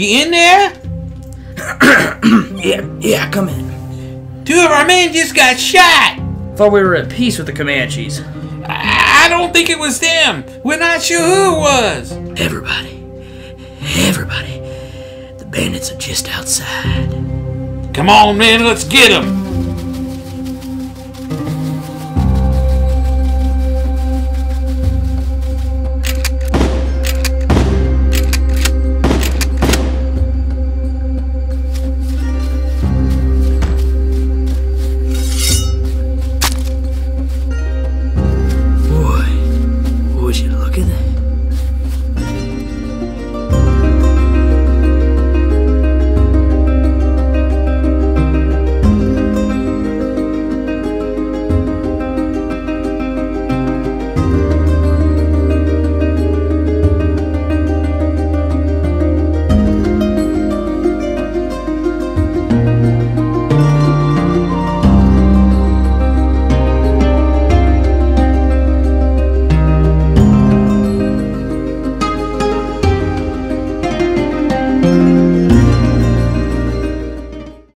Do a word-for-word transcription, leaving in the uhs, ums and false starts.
You in there? yeah, yeah, come in. Two of our men just got shot. Thought we were at peace with the Comanches. I, I don't think it was them. We're not sure who it was. Everybody. Everybody. The bandits are just outside. Come on, man, let's get them.